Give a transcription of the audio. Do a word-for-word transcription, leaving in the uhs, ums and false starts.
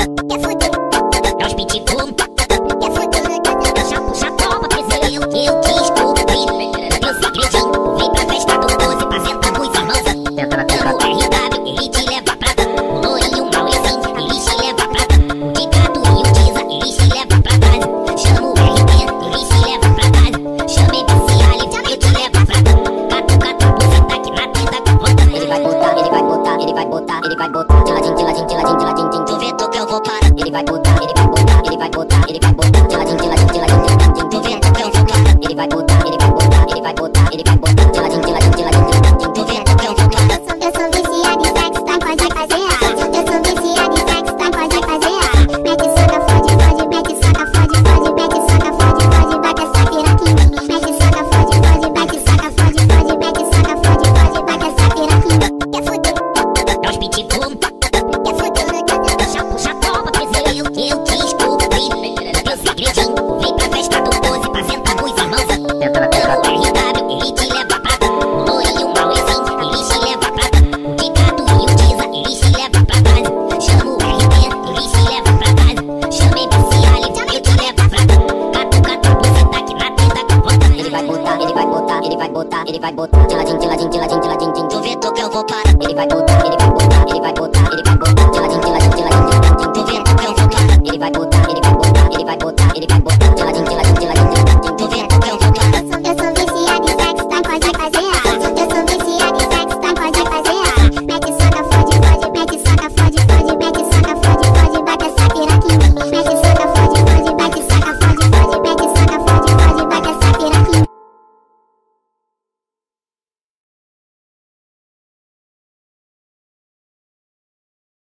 quer fuder. É os pitbull, quer fuder. Já puxa a toma, eu, eu te descobri. Meu segredinho, vem pra festa do doze pra sentar com os irmãos. Tamo R W, ele te leva pra trás. O Lourinho, o Mauezinho, ele te leva pra trás. O Ricardo e o Tiza, ele te leva pra trás. Chama o R T, ele te leva pra trás. Chama M C Ali, eu te leva pra trás. Catu, catu, você tá aqui na tenda com vontade. Ele vai botar, ele vai botar, ele vai botar, ele vai botar. Tiladinho, tiladinho, tiladinho, tiladinho, tiladinho. Tu vê, tu que eu vou parar. Ele vai botar, ele vai botar, ele vai botar, ele vai botar. Tiladinho, tiladinho, tiladinho, tiladinho. Tu vê, tu que eu vou parar. Ele vai botar, ele vai botar, ele vai botar, ele vai botar. Tiladinho, tiladinho, tiladinho, tiladinho. Tu vê, tu que eu vou parar. Eu sou viciada em sexo, tá pode fazer. Eu sou viciada em sexo, tá pode fazer. Mete soca, fode, fode, mete soca, fode, fode, mete soca, fode, fode, bate essa piroca em mim. Mete soca, fode, fode, mete soca, fode, fode, mete soca, fode, fode, bate essa piroca em mim. Quer fuder. É os pitbull, quer fuder. Já puxa a toma, eu, eu te descobri. Meu segredinho, vem pra festa do doze pra sentar com os irmãos. Tamo R W, ele te leva pra trás. O Lourinho, o Mauezinho, ele te leva pra trás. O Ricardo e o Tiza, ele te leva pra trás. Chama o R T, ele te leva pra trás. Chama M C Ali, eu te levo pra trás. Catu, catu, você tá aqui na tenda com vontade. Ele vai botar, ele vai botar, ele vai botar, ele vai botar. Tiladinho,